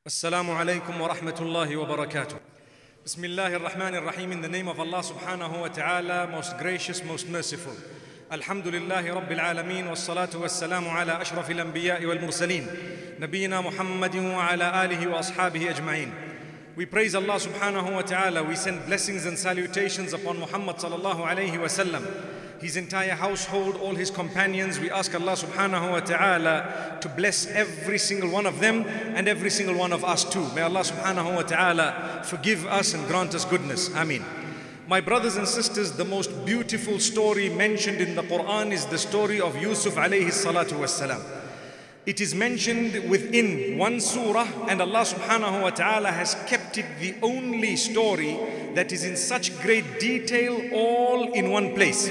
Assalamu alaikum wa rahmatullahi wa barakatuh. Bismillahir Rahmanir Rahim. In the name of Allah subhanahu wa ta'ala, most gracious, most merciful. Alhamdulillahi Rabbil Alameen, wa salatu wa salamu ala ashrafil anbiya'i wal mursaleen, Nabiyyina Muhammadin wa ala alihi wa ashabihi ajma'een. We praise Allah subhanahu wa ta'ala. We send blessings and salutations upon Muhammad sallallahu alayhi wa sallam, his entire household, all his companions. We ask Allah subhanahu wa ta'ala to bless every single one of them and every single one of us too. May Allah subhanahu wa ta'ala forgive us and grant us goodness. Ameen. My brothers and sisters, the most beautiful story mentioned in the Quran is the story of Yusuf alayhi salatu wassalam. It is mentioned within one surah, and Allah subhanahu wa ta'ala has kept it the only story that is in such great detail all in one place.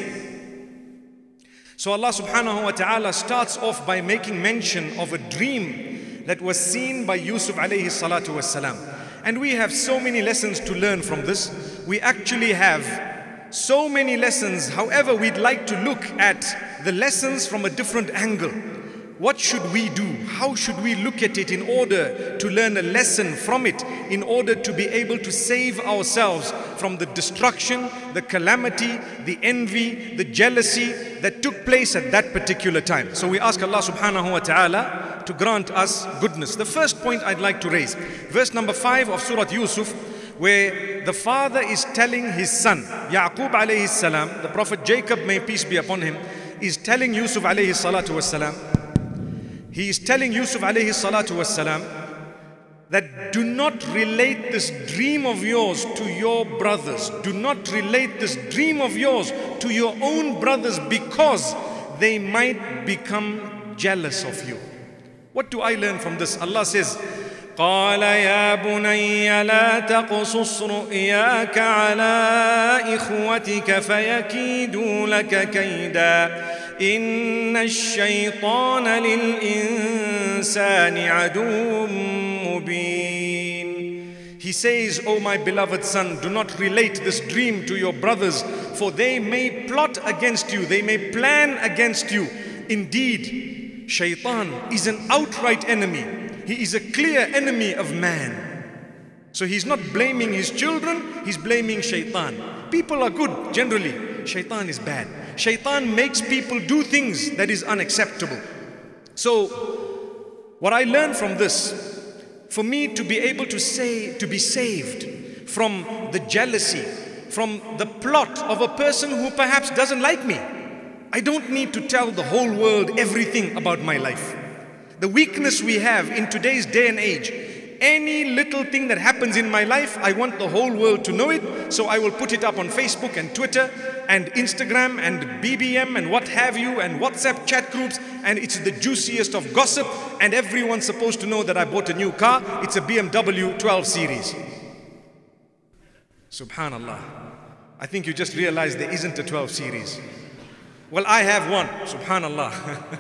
So Allah subhanahu wa ta'ala starts off by making mention of a dream that was seen by Yusuf alayhi salatu wassalam. And we have so many lessons to learn from this. We actually have so many lessons. However, we'd like to look at the lessons from a different angle. What should we do? How should we look at it in order to learn a lesson from it, in order to be able to save ourselves from the destruction, the calamity, the envy, the jealousy that took place at that particular time? So we ask Allah subhanahu wa ta'ala to grant us goodness. The first point I'd like to raise, verse number 5 of Surah Yusuf, where the father is telling his son, Yaqub alayhi salam, the Prophet Jacob, may peace be upon him, is telling Yusuf alayhi salatu wassalam, he is telling Yusuf alayhi salatu wassalam that do not relate this dream of yours to your brothers. Do not relate this dream of yours to your own brothers, because they might become jealous of you. What do I learn from this? Allah says, قال يا بني لا تقصص رؤياك على إخوتك فيكيدوا لك كيدا إن الشيطان للإنسان عدو مبين. He says, O my beloved son, do not relate this dream to your brothers, for they may plot against you, they may plan against you. Indeed, Shaitan is an outright enemy. He is a clear enemy of man. So he's not blaming his children, he's blaming Shaitan. People are good generally, Shaitan is bad. Shaitan makes people do things that is unacceptable. So what I learned from this, for me to be able to say, to be saved from the jealousy, from the plot of a person who perhaps doesn't like me, I don't need to tell the whole world everything about my life. The weakness we have in today's day and age, any little thing that happens in my life, I want the whole world to know it. So I will put it up on Facebook and Twitter and Instagram and BBM and what have you, and WhatsApp chat groups, and it's the juiciest of gossip, and everyone's supposed to know that I bought a new car. It's a BMW 12 Series. Subhanallah. I think you just realized there isn't a 12 Series. Well, I have one. Subhanallah.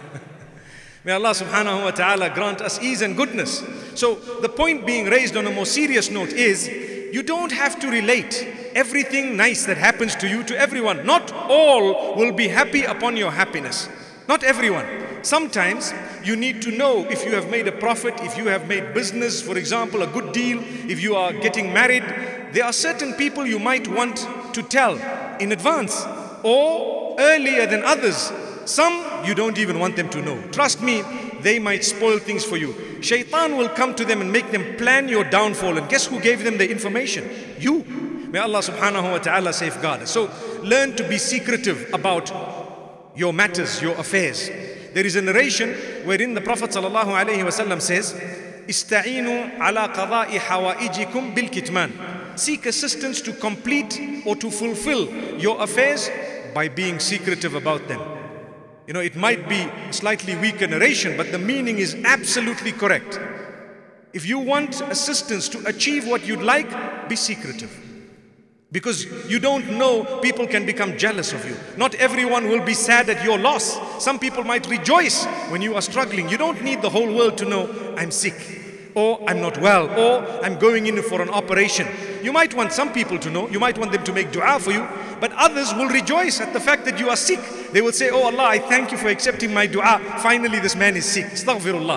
May Allah subhanahu wa ta'ala grant us ease and goodness. So the point being raised on a more serious note is, you don't have to relate everything nice that happens to you to everyone. Not all will be happy upon your happiness. Not everyone. Sometimes you need to know if you have made a profit, if you have made business, for example, a good deal, if you are getting married. There are certain people you might want to tell in advance or earlier than others. Some you don't even want them to know. Trust me, they might spoil things for you. Shaitan will come to them and make them plan your downfall. And guess who gave them the information? You. May Allah subhanahu wa ta'ala safeguard us. So learn to be secretive about your matters, your affairs. There is a narration wherein the Prophet sallallahu alayhi wa sallam says, Ista'inu ala qada'i hawaijikum bil kitman. Seek assistance to complete or to fulfill your affairs by being secretive about them. You know, it might be a slightly weaker narration, but the meaning is absolutely correct. If you want assistance to achieve what you'd like, be secretive. Because you don't know, people can become jealous of you. Not everyone will be sad at your loss. Some people might rejoice when you are struggling. You don't need the whole world to know, I'm sick, or I'm not well, or I'm going in for an operation. You might want some people to know, you might want them to make dua for you, but others will rejoice at the fact that you are sick. They will say, oh Allah, I thank you for accepting my dua. Finally this man is sick. Astaghfirullah.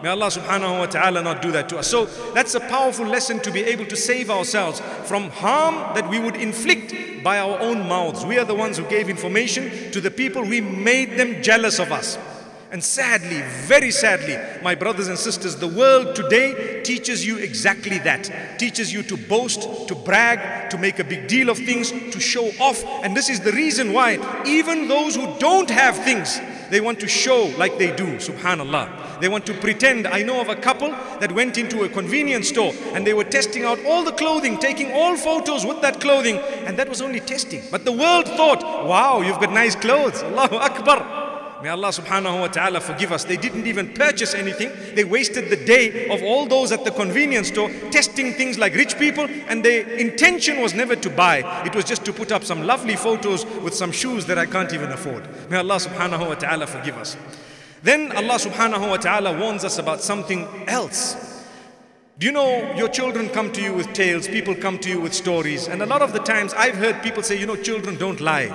May Allah subhanahu wa ta'ala not do that to us. So that's a powerful lesson, to be able to save ourselves from harm that we would inflict by our own mouths. We are the ones who gave information to the people. We made them jealous of us. And sadly, very sadly, my brothers and sisters, the world today teaches you exactly that. Teaches you to boast, to brag, to make a big deal of things, to show off. And this is the reason why even those who don't have things, they want to show like they do, subhanallah. They want to pretend. I know of a couple that went into a convenience store and they were testing out all the clothing, taking all photos with that clothing, and that was only testing. But the world thought, wow, you've got nice clothes, Allahu Akbar. May Allah subhanahu wa ta'ala forgive us. They didn't even purchase anything. They wasted the day of all those at the convenience store testing things like rich people, and their intention was never to buy. It was just to put up some lovely photos with some shoes that I can't even afford. May Allah subhanahu wa ta'ala forgive us. Then Allah subhanahu wa ta'ala warns us about something else. Do you know, your children come to you with tales, people come to you with stories, and a lot of the times I've heard people say, you know, children don't lie.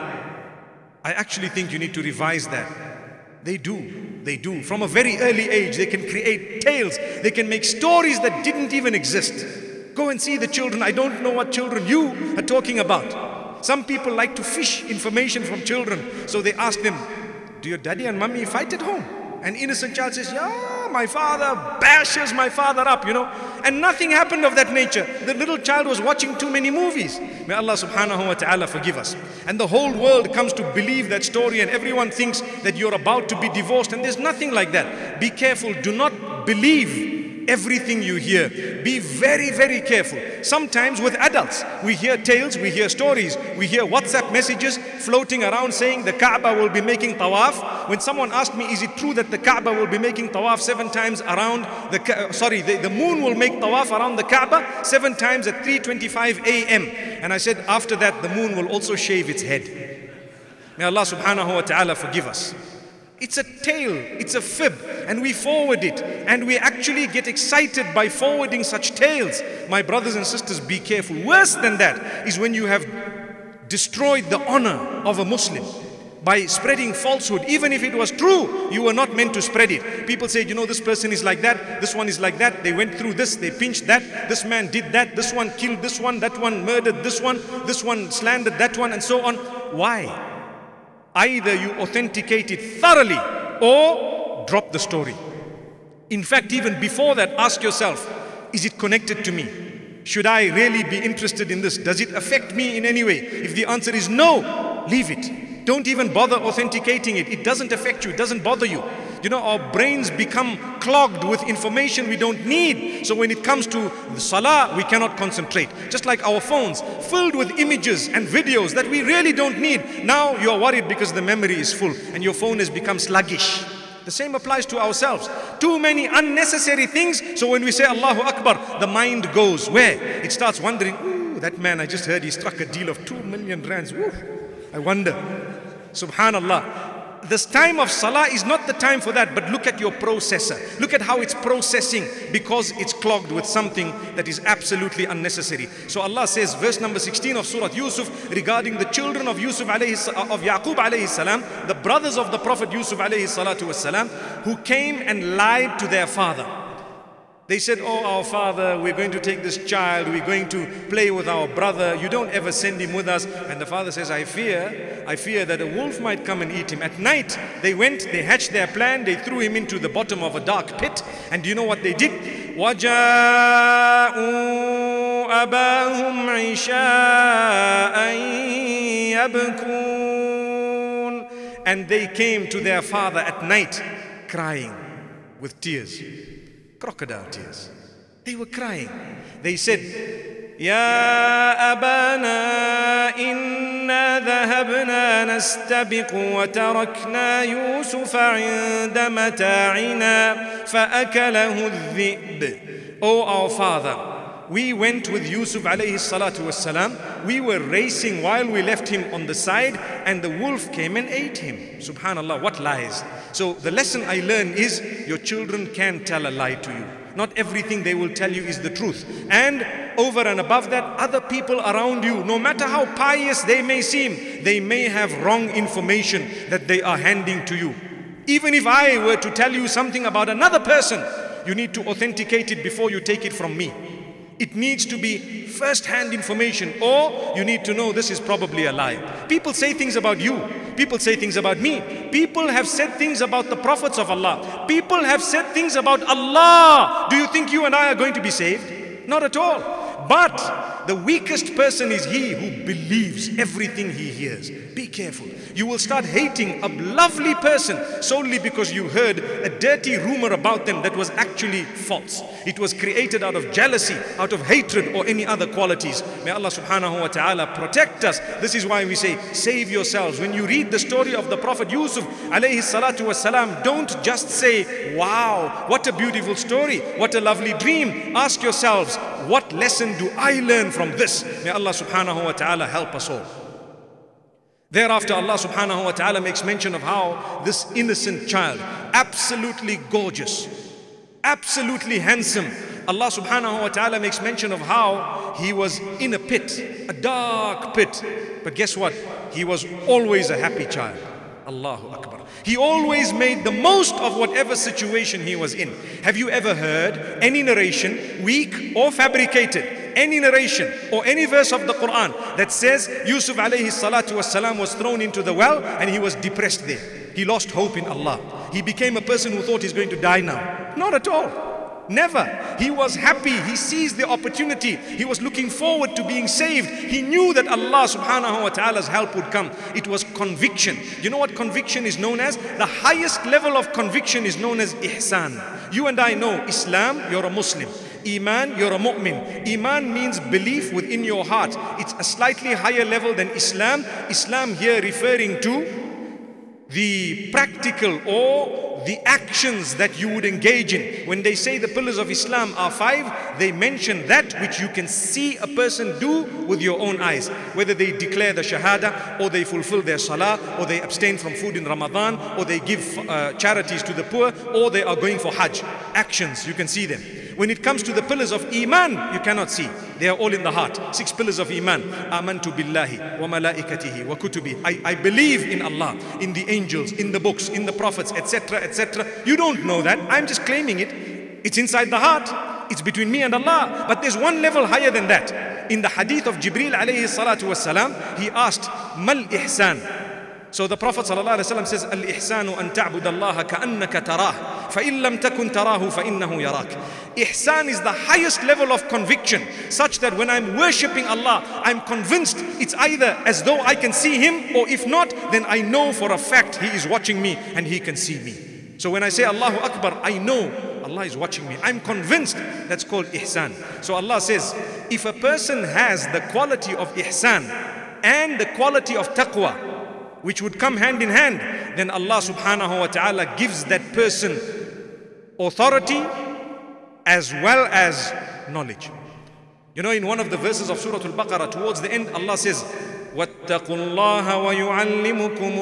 I actually think you need to revise that. They do. They do. From a very early age, they can create tales. They can make stories that didn't even exist. Go and see the children. I don't know what children you are talking about. Some people like to fish information from children. So they ask them, do your daddy and mommy fight at home? An innocent child says, yeah, my father bashes my father up, you know. And nothing happened of that nature. The little child was watching too many movies. May Allah subhanahu wa ta'ala forgive us. And the whole world comes to believe that story, and everyone thinks that you're about to be divorced, and there's nothing like that. Be careful. Do not believe everything you hear. Be very, very careful. Sometimes with adults, we hear tales, we hear stories, we hear WhatsApp messages floating around saying the Kaaba will be making tawaf. When someone asked me, is it true that the Kaaba will be making tawaf 7 times around the moon will make tawaf around the Kaaba 7 times at 3:25 a.m. And I said, after that, the moon will also shave its head. May Allah subhanahu wa ta'ala forgive us. It's a tale, it's a fib, and we forward it, and we actually get excited by forwarding such tales. My brothers and sisters, be careful. Worse than that is when you have destroyed the honor of a Muslim by spreading falsehood. Even if it was true, you were not meant to spread it. People say, you know, this person is like that, this one is like that, they went through this, they pinched that, this man did that, this one killed this one, that one murdered this one slandered that one, and so on. Why? Either you authenticate it thoroughly or drop the story. In fact, even before that, ask yourself, is it connected to me? Should I really be interested in this? Does it affect me in any way? If the answer is no, leave it. Don't even bother authenticating it. It doesn't affect you. It doesn't bother you. You know, our brains become clogged with information we don't need. So when it comes to the salah, we cannot concentrate. Just like our phones, filled with images and videos that we really don't need. Now you are worried because the memory is full and your phone has become sluggish. The same applies to ourselves. Too many unnecessary things. So when we say Allahu Akbar, the mind goes where? It starts wondering, ooh, that man, I just heard he struck a deal of 2 million rands. Ooh, I wonder. Subhanallah. This time of salah is not the time for that, but look at your processor. Look at how it's processing, because it's clogged with something that is absolutely unnecessary. So Allah says, verse number 16 of Surah Yusuf, regarding the children of Yaqub alayhi salam, the brothers of the Prophet Yusuf alayhi salatu wasalam, who came and lied to their father. They said, oh, our father, we're going to take this child, we're going to play with our brother, you don't ever send him with us. And the father says, I fear that a wolf might come and eat him. At night, they went, they hatched their plan, they threw him into the bottom of a dark pit. And do you know what they did? وَجَاءُوا أَبَاهُمْ عِشَاءً يَبْكُونَ. And they came to their father at night, crying with tears. Crocodile tears. They were crying. They said, يا أبانا إنا ذهبنا نستبق وتركنا يوسف عند متاعنا فأكله الذئب. Oh, our father, we went with Yusuf alayhi salatu wassalam. We were racing while we left him on the side, and the wolf came and ate him. Subhanallah, what lies. So the lesson I learn is, your children can tell a lie to you. Not everything they will tell you is the truth. And over and above that, other people around you, no matter how pious they may seem, they may have wrong information that they are handing to you. Even if I were to tell you something about another person, you need to authenticate it before you take it from me. It needs to be first-hand information, or you need to know this is probably a lie. People say things about you. People say things about me. People have said things about the prophets of Allah. People have said things about Allah. Do you think you and I are going to be saved? Not at all. But the weakest person is he who believes everything he hears. Be careful. You will start hating a lovely person solely because you heard a dirty rumor about them that was actually false. It was created out of jealousy, out of hatred, or any other qualities. May Allah subhanahu wa ta'ala protect us. This is why we say, save yourselves. When you read the story of the Prophet Yusuf alayhi salatu wasalam, don't just say, wow, what a beautiful story, what a lovely dream. Ask yourselves, what lesson do I learn from this? May Allah subhanahu wa ta'ala help us all. Thereafter, Allah subhanahu wa ta'ala makes mention of how this innocent child, absolutely gorgeous, absolutely handsome, Allah subhanahu wa ta'ala makes mention of how he was in a pit, a dark pit. But guess what? He was always a happy child. Allahu Akbar. He always made the most of whatever situation he was in. Have you ever heard any narration, weak or fabricated, any narration or any verse of the Quran that says Yusuf alayhi salatu wasalam was thrown into the well and he was depressed there? He lost hope in Allah. He became a person who thought he's going to die now. Not at all. Never. He was happy. He seized the opportunity. He was looking forward to being saved. He knew that Allah subhanahu wa ta'ala's help would come. It was conviction. You know what conviction is known as? The highest level of conviction is known as ihsan. You and I know Islam, you're a Muslim. Iman, you're a mu'min. Iman means belief within your heart. It's a slightly higher level than Islam. Islam here referring to the practical or the actions that you would engage in. When they say the pillars of Islam are 5, they mention that which you can see a person do with your own eyes. Whether they declare the shahada, or they fulfill their salah, or they abstain from food in Ramadan, or they give charities to the poor, or they are going for hajj. Actions, you can see them. When it comes to the pillars of Iman, you cannot see. They are all in the heart. 6 pillars of Iman. Amantu billahi wa malaikatihi wa kutubi. I believe in Allah, in the angels, in the books, in the prophets, etc., etc. You don't know that. I'm just claiming it. It's inside the heart. It's between me and Allah. But there's one level higher than that. In the hadith of Jibreel alayhi salatu wasalam, he asked, Mal ihsan? So the Prophet ﷺ says, Al-ihsanu an ta'bud Allah ka'annaka tarah, fa'in lam takun tarahu fa'innahu yarak. Ihsan is the highest level of conviction, such that when I'm worshipping Allah, I'm convinced it's either as though I can see Him, or if not, then I know for a fact He is watching me and He can see me. So when I say Allahu Akbar, I know Allah is watching me. I'm convinced. That's called ihsan. So Allah says, if a person has the quality of ihsan and the quality of taqwa, which would come hand in hand, then Allah subhanahu wa ta'ala gives that person authority as well as knowledge. You know, in one of the verses of Surah Al-Baqarah, towards the end, Allah says, وَاتَّقُوا اللَّهَ وَيُعَلِّمُكُمُ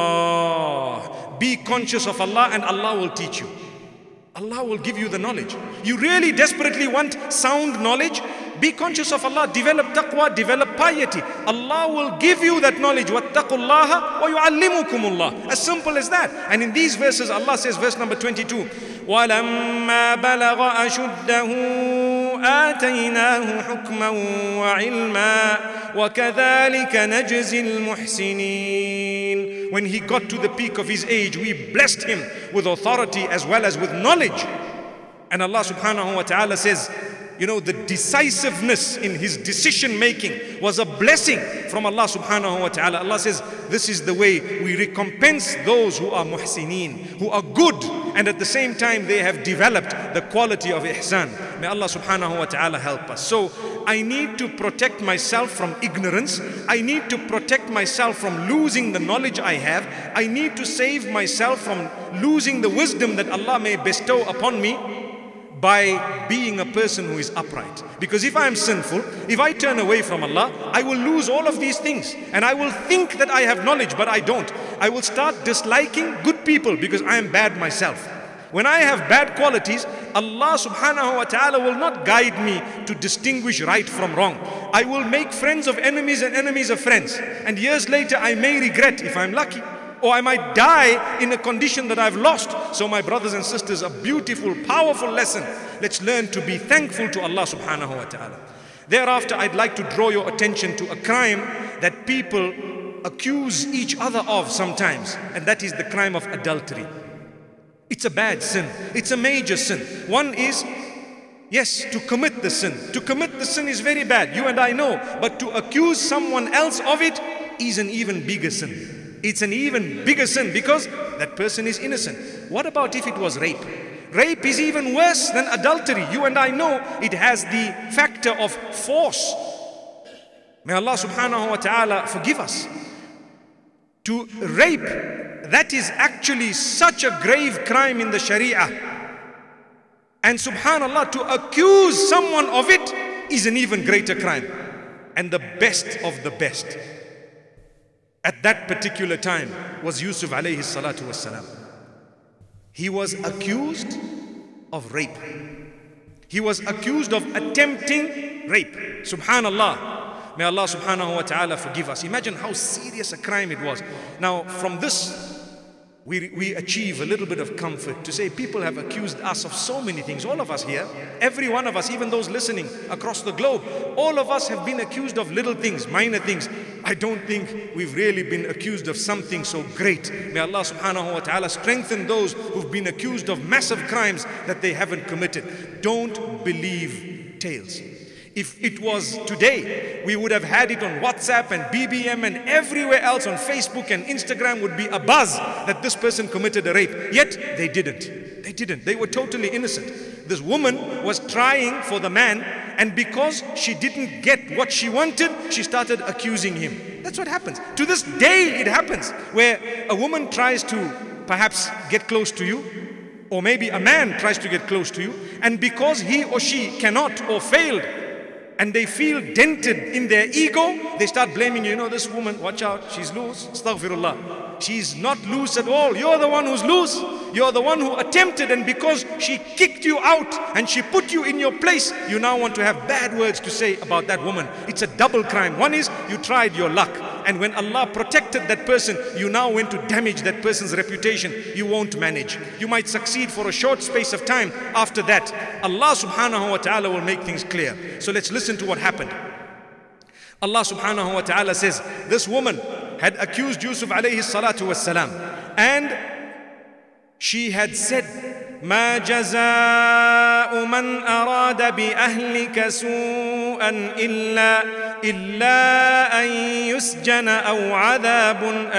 اللَّهِ. Be conscious of Allah and Allah will teach you. Allah will give you the knowledge. You really desperately want sound knowledge? Be conscious of Allah, develop taqwa, develop piety. Allah will give you that knowledge. وَاتَّقُوا اللَّهَ وَيُعَلِّمُكُمُ اللَّهِ. As simple as that. And in these verses, Allah says, verse number 22, وَلَمَّا بَلَغَ أَشُدَّهُ آتَيْنَاهُ حُكْمًا وَعِلْمًا وَكَذَلِكَ نَجْزِي الْمُحْسِنِينَ. When he got to the peak of his age, we blessed him with authority as well as with knowledge. And Allah subhanahu wa ta'ala says, you know, the decisiveness in his decision making was a blessing from Allah subhanahu wa ta'ala. Allah says, this is the way we recompense those who are muhsineen, who are good, and at the same time they have developed the quality of ihsan. May Allah subhanahu wa ta'ala help us. So I need to protect myself from ignorance. I need to protect myself from losing the knowledge I have. I need to save myself from losing the wisdom that Allah may bestow upon me, by being a person who is upright. Because if I am sinful, if I turn away from Allah, I will lose all of these things. And I will think that I have knowledge, but I don't. I will start disliking good people because I am bad myself. When I have bad qualities, Allah subhanahu wa ta'ala will not guide me to distinguish right from wrong. I will make friends of enemies and enemies of friends. And years later, I may regret, if I'm lucky, Or I might die in a condition that I've lost. So my brothers and sisters, a beautiful, powerful lesson. Let's learn to be thankful to Allah subhanahu wa ta'ala. Thereafter, I'd like to draw your attention to a crime that people accuse each other of sometimes, and that is the crime of adultery. It's a bad sin. It's a major sin. One is, yes, to commit the sin. To commit the sin is very bad. You and I know. But to accuse someone else of it is an even bigger sin. It's an even bigger sin because that person is innocent. What about if it was rape? Rape is even worse than adultery. You and I know it has the factor of force. May Allah subhanahu wa ta'ala forgive us. To rape, that is actually such a grave crime in the Sharia. And subhanallah, to accuse someone of it is an even greater crime. And the best of the best at that particular time was Yusuf alayhi salatu wassalam. He was accused of rape. He was accused of attempting rape. Subhanallah. May Allah subhanahu wa ta'ala forgive us. Imagine how serious a crime it was. Now from this, we achieve a little bit of comfort to say people have accused us of so many things. All of us here, every one of us, even those listening across the globe, all of us have been accused of little things, minor things. I don't think we've really been accused of something so great. May Allah subhanahu wa ta'ala strengthen those who've been accused of massive crimes that they haven't committed. Don't believe tales. If it was today, we would have had it on WhatsApp and BBM and everywhere else on Facebook and Instagram would be a buzz that this person committed a rape. Yet they didn't. They didn't. They were totally innocent. This woman was trying for the man, and because she didn't get what she wanted, she started accusing him. That's what happens. To this day it happens, where a woman tries to perhaps get close to you, or maybe a man tries to get close to you, and because he or she cannot or failed, and they feel dented in their ego, they start blaming you. You know, this woman, watch out, she's loose. Astaghfirullah. She's not loose at all. You're the one who's loose. You're the one who attempted, and because she kicked you out and she put you in your place, you now want to have bad words to say about that woman. It's a double crime. One is you tried your luck, and when Allah protected that person, you now went to damage that person's reputation. You won't manage. You might succeed for a short space of time. After that, Allah subhanahu wa ta'ala will make things clear. So let's listen to what happened. Allah subhanahu wa ta'ala says, this woman had accused Yusuf alayhi salatu wassalam, and she had said, ما جزاء من أراد بأهلك سوءا إلا أن يسجن أو عذاب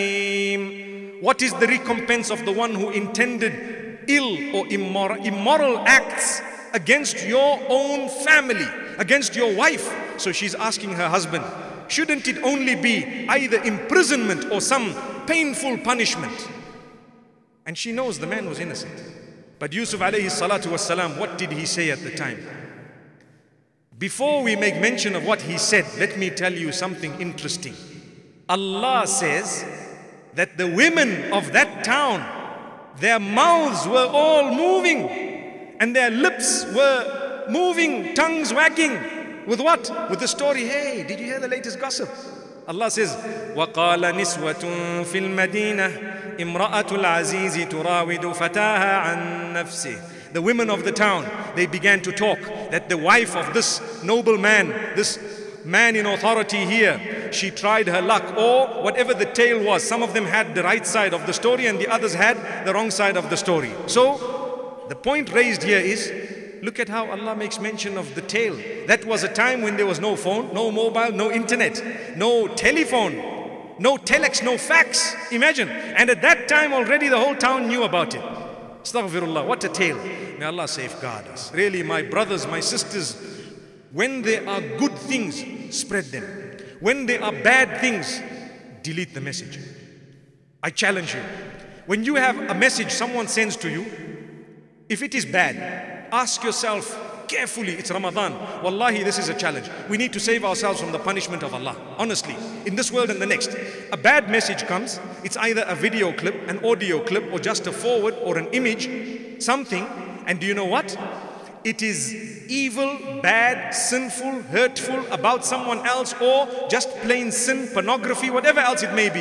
أليم. What is the recompense of the one who intended ill or immoral acts against your own family, against your wife? So she's asking her husband, shouldn't it only be either imprisonment or some painful punishment? And she knows the man was innocent. But Yusuf alayhi salatu wassalam, what did he say at the time? Before we make mention of what he said, let me tell you something interesting. Allah says that the women of that town, their mouths were all moving and their lips were moving, tongues wagging. With what? With the story, hey, did you hear the latest gossip? Allah says, وَقَالَ نِسْوَةٌ فِي الْمَدِينَةِ إِمْرَأَةُ الْعَزِيزِ تُرَاوِدُ فَتَاهَا عَنْ نَفْسِهِ. The women of the town, they began to talk that the wife of this noble man, this man in authority here, she tried her luck, or whatever the tale was. Some of them had the right side of the story and the others had the wrong side of the story. So the point raised here is, look at how Allah makes mention of the tale. That was a time when there was no phone, no mobile, no internet, no telephone, no telex, no fax. Imagine. And at that time already the whole town knew about it. Astaghfirullah, what a tale. May Allah safeguard us. Really, my brothers, my sisters, when there are good things, spread them. When there are bad things, delete the message. I challenge you. When you have a message someone sends to you, if it is bad, ask yourself carefully, it's Ramadan. Wallahi, this is a challenge. We need to save ourselves from the punishment of Allah. Honestly, in this world and the next. A bad message comes, it's either a video clip, an audio clip, or just a forward or an image, something. And do you know what? It is evil, bad, sinful, hurtful about someone else, or just plain sin, pornography, whatever else it may be.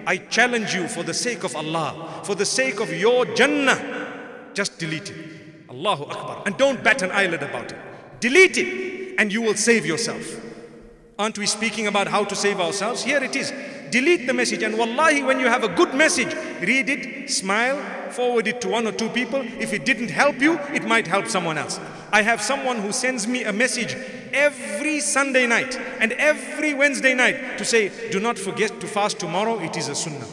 I challenge you for the sake of Allah, for the sake of your Jannah, just delete it. Allahu Akbar. And don't bat an eyelid about it. Delete it and you will save yourself. Aren't we speaking about how to save ourselves? Here it is. Delete the message, and wallahi, when you have a good message, read it, smile, forward it to 1 or 2 people. If it didn't help you, it might help someone else. I have someone who sends me a message every Sunday night and every Wednesday night to say, do not forget to fast tomorrow, it is a sunnah.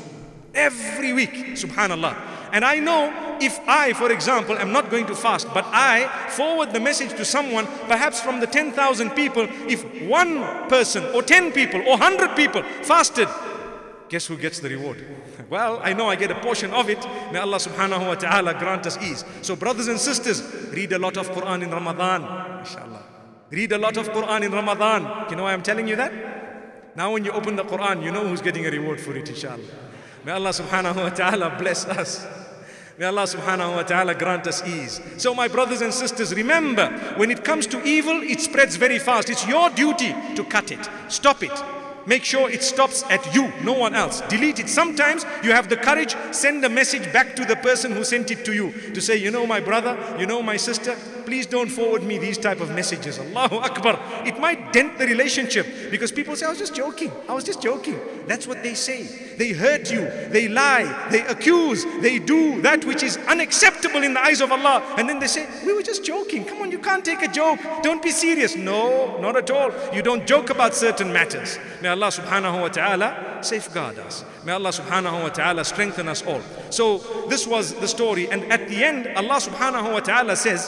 Every week, subhanallah. And I know if I, for example, am not going to fast, but I forward the message to someone, perhaps from the 10,000 people, if 1 person or 10 people or 100 people fasted, guess who gets the reward? Well, I know I get a portion of it. May Allah subhanahu wa ta'ala grant us ease. So brothers and sisters, read a lot of Quran in Ramadan, inshallah. Read a lot of Quran in Ramadan. You know why I'm telling you that? Now when you open the Quran, you know who's getting a reward for it, inshallah. May Allah subhanahu wa ta'ala bless us. May Allah subhanahu wa ta'ala grant us ease. So my brothers and sisters, remember, when it comes to evil, it spreads very fast. It's your duty to cut it, stop it. Make sure it stops at you, no one else. Delete it. Sometimes you have the courage, send a message back to the person who sent it to you to say, you know my brother, you know my sister, please don't forward me these type of messages. Allahu Akbar. It might dent the relationship because people say, I was just joking. I was just joking. That's what they say. They hurt you. They lie. They accuse. They do that which is unacceptable in the eyes of Allah. And then they say, we were just joking. Come on, you can't take a joke. Don't be serious. No, not at all. You don't joke about certain matters. May Allah subhanahu wa ta'ala safeguard us. May Allah subhanahu wa ta'ala strengthen us all. So this was the story. And at the end, Allah subhanahu wa ta'ala says,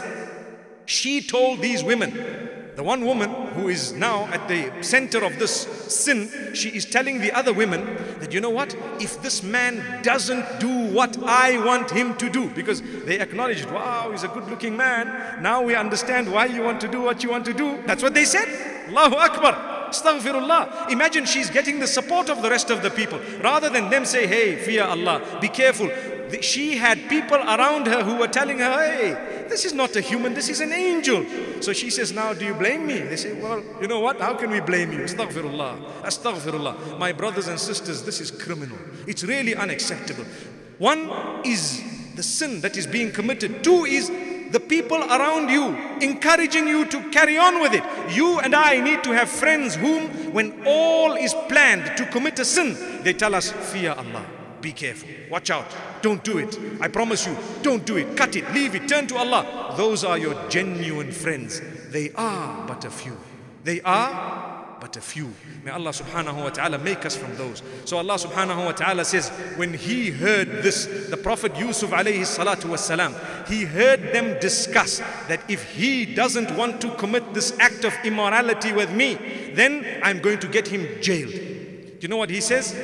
she told these women, the one woman who is now at the center of this sin, she is telling the other women that, you know what, if this man doesn't do what I want him to do, because they acknowledged, wow, he's a good looking man, now we understand why you want to do what you want to do. That's what they said. Allahu Akbar. Astaghfirullah. Imagine she's getting the support of the rest of the people. Rather than them say, hey, fear Allah, be careful. She had people around her who were telling her, hey, this is not a human, this is an angel. So she says, now do you blame me? They say, well, you know what? How can we blame you? Astaghfirullah. Astaghfirullah. My brothers and sisters, this is criminal. It's really unacceptable. One is the sin that is being committed. 2 is the people around you encouraging you to carry on with it. You and I need to have friends whom, when all is planned to commit a sin, they tell us, fear Allah. Be careful. Watch out. Don't do it. I promise you, don't do it. Cut it. Leave it. Turn to Allah. Those are your genuine friends. They are but a few. They are but a few. May Allah subhanahu wa ta'ala make us from those. So Allah subhanahu wa ta'ala says, when he heard this, the Prophet Yusuf alayhi salatu was salam, he heard them discuss that if he doesn't want to commit this act of immorality with me, then I'm going to get him jailed. Do you know what he says?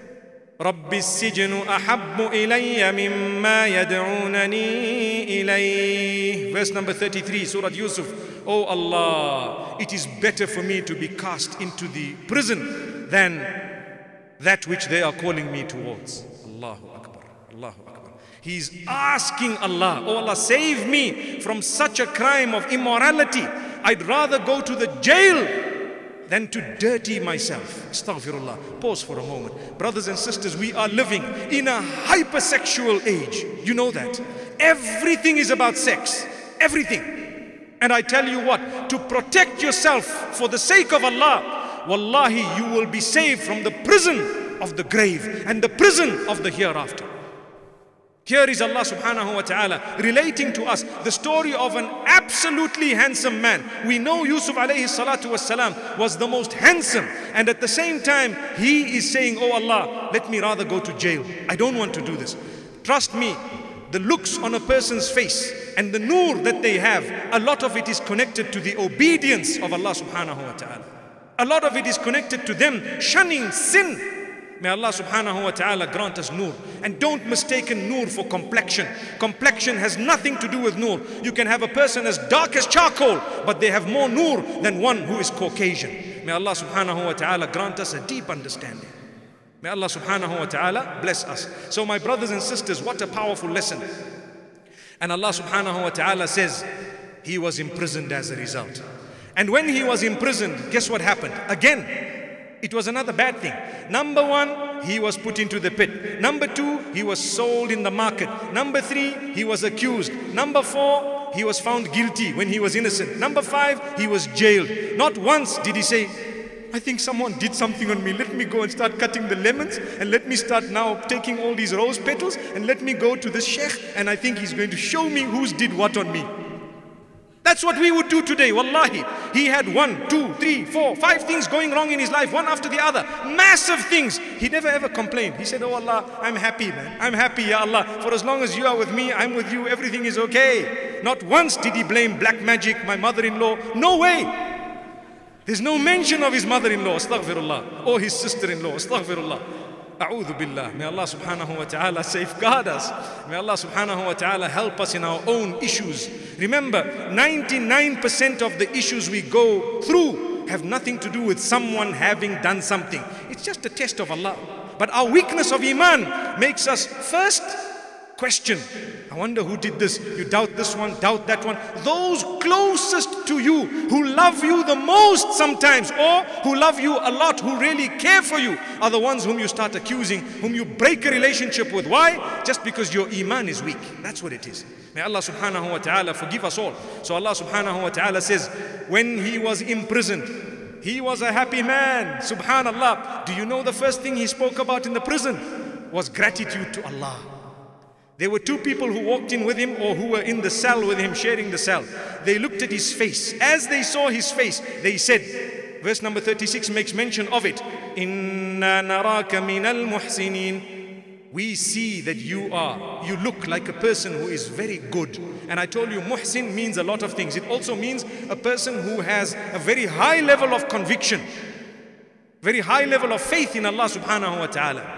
رب السجن أحب إلي مما يدعونني إليه. Verse number 33, Surah Yusuf. Oh Allah, it is better for me to be cast into the prison than that which they are calling me towards. Allahu Akbar. Allahu Akbar. He's asking Allah, oh Allah, save me from such a crime of immorality. I'd rather go to the jail than to dirty myself. Astaghfirullah. Pause for a moment. Brothers and sisters, we are living in a hypersexual age. You know that. Everything is about sex. Everything. And I tell you what, to protect yourself for the sake of Allah, wallahi, you will be saved from the prison of the grave and the prison of the hereafter. Here is Allah subhanahu wa ta'ala relating to us the story of an absolutely handsome man. We know Yusuf alayhi salatu was salam was the most handsome, and at the same time he is saying, oh Allah, let me rather go to jail. I don't want to do this. Trust me, the looks on a person's face and the nur that they have, a lot of it is connected to the obedience of Allah subhanahu wa ta'ala. A lot of it is connected to them shunning sin. May Allah subhanahu wa ta'ala grant us nur. And don't mistake nur for complexion. Complexion has nothing to do with nur. You can have a person as dark as charcoal, but they have more nur than one who is Caucasian. May Allah subhanahu wa ta'ala grant us a deep understanding. May Allah subhanahu wa ta'ala bless us. So my brothers and sisters, what a powerful lesson. And Allah subhanahu wa ta'ala says, he was imprisoned as a result. And when he was imprisoned, guess what happened? Again, it was another bad thing. Number one, he was put into the pit. Number 2, he was sold in the market. Number 3, he was accused. Number 4, he was found guilty when he was innocent. Number 5, he was jailed. Not once did he say, I think someone did something on me. Let me go and start cutting the lemons, and let me start now taking all these rose petals, and let me go to this sheikh, and I think he's going to show me who's did what on me. That's what we would do today, wallahi. He had 1, 2, 3, 4, 5 things going wrong in his life, one after the other. Massive things. He never ever complained. He said, oh Allah, I'm happy, man. I'm happy, ya Allah. For as long as you are with me, I'm with you, everything is okay. Not once did he blame black magic, my mother-in-law. No way. There's no mention of his mother-in-law, astaghfirullah, or his sister-in-law, astaghfirullah. A'udhu billah. May Allah subhanahu wa ta'ala safeguard us. May Allah subhanahu wa ta'ala help us in our own issues. Remember, 99% of the issues we go through have nothing to do with someone having done something. It's just a test of Allah. But our weakness of iman makes us first question. I wonder who did this. You doubt this one, doubt that one. Those closest to you, who love you the most sometimes, or who love you a lot, who really care for you, are the ones whom you start accusing, whom you break a relationship with. Why? Just because your iman is weak. That's what it is. May Allah subhanahu wa ta'ala forgive us all. So Allah subhanahu wa ta'ala says, when he was imprisoned, he was a happy man. Subhanallah. Do you know the first thing he spoke about in the prison was gratitude to Allah. There were 2 people who walked in with him, or who were in the cell with him, sharing the cell. They looked at his face. As they saw his face, they said, verse number 36 makes mention of it, Inna naraka minal muhsinin. We see that you look like a person who is very good. And I told you, muhsin means a lot of things. It also means a person who has a very high level of conviction, very high level of faith in Allah subhanahu wa ta'ala.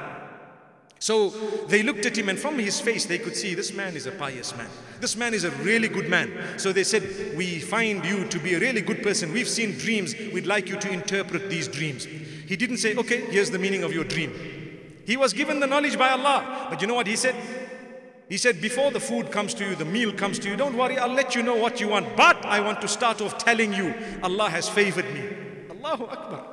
So they looked at him, and from his face they could see this man is a pious man. This man is a really good man. So they said, we find you to be a really good person. We've seen dreams. We'd like you to interpret these dreams. He didn't say, okay, here's the meaning of your dream. He was given the knowledge by Allah. But you know what he said? He said, before the food comes to you, the meal comes to you, don't worry, I'll let you know what you want. But I want to start off telling you, Allah has favored me. Allahu Akbar.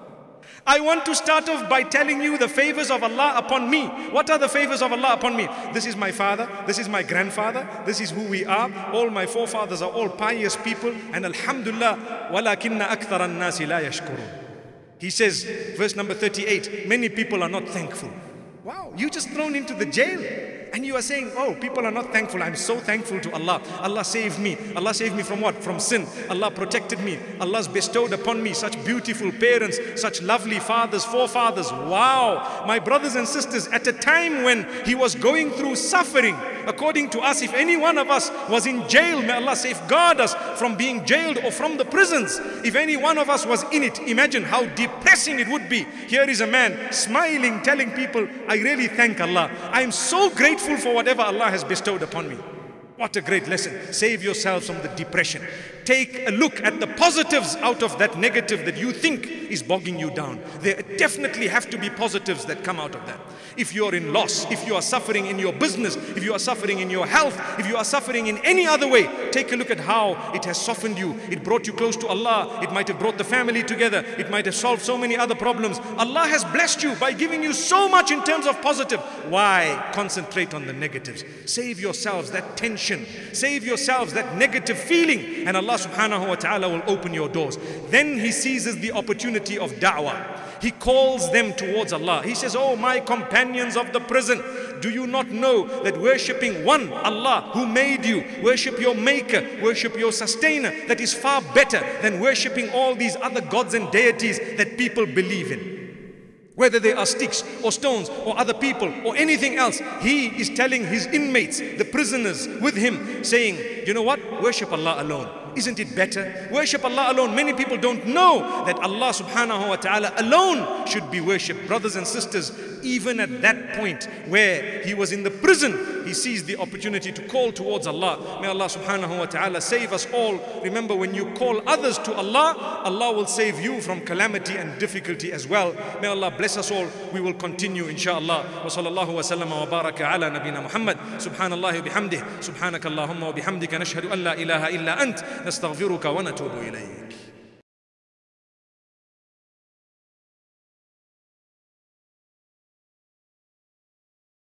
I want to start off by telling you the favors of Allah upon me. What are the favors of Allah upon me? This is my father, this is my grandfather, this is who we are. All my forefathers are all pious people, and alhamdulillah, وَلَكِنَّ أَكْثَرَ النَّاسِ لَا يَشْكُرُونَ. He says, verse number 38, many people are not thankful. Wow, you just thrown into the jail. And you are saying, oh, people are not thankful. I'm so thankful to Allah. Allah saved me. Allah saved me from what? From sin. Allah protected me. Allah's bestowed upon me such beautiful parents, such lovely fathers, forefathers. Wow. My brothers and sisters, at a time when he was going through suffering, according to us, if any one of us was in jail, may Allah safeguard us from being jailed or from the prisons. If any one of us was in it, imagine how depressing it would be. Here is a man smiling, telling people, I really thank Allah. I am so grateful for whatever Allah has bestowed upon me. What a great lesson. Save yourselves from the depression. Take a look at the positives out of that negative that you think is bogging you down. There definitely have to be positives that come out of that. If you are in loss, if you are suffering in your business, if you are suffering in your health, if you are suffering in any other way, take a look at how it has softened you. It brought you close to Allah. It might have brought the family together. It might have solved so many other problems. Allah has blessed you by giving you so much in terms of positive. Why concentrate on the negatives? Save yourselves that tension. Save yourselves that negative feeling, and Allah subhanahu wa ta'ala will open your doors. Then he seizes the opportunity of da'wah. He calls them towards Allah. He says, oh my companions of the prison, do you not know that worshipping one Allah who made you, worship your maker, worship your sustainer, that is far better than worshipping all these other gods and deities that people believe in? Whether they are sticks or stones or other people or anything else, he is telling his inmates, the prisoners with him, saying, you know what? Worship Allah alone. Isn't it better? Worship Allah alone. Many people don't know that Allah subhanahu wa ta'ala alone should be worshipped. Brothers and sisters, even at that point where he was in the prison, he seized the opportunity to call towards Allah. May Allah subhanahu wa ta'ala save us all. Remember, when you call others to Allah, Allah will save you from calamity and difficulty as well. May Allah bless us all. We will continue inshaAllah. Wa sallallahu wa sallam wa baraka ala nabina Muhammad. Subhanallah wa bihamdih. Subhanaka Allahumma wa bihamdika nashhadu an la ilaha illa ant. نستغفرك ونتوب إليك.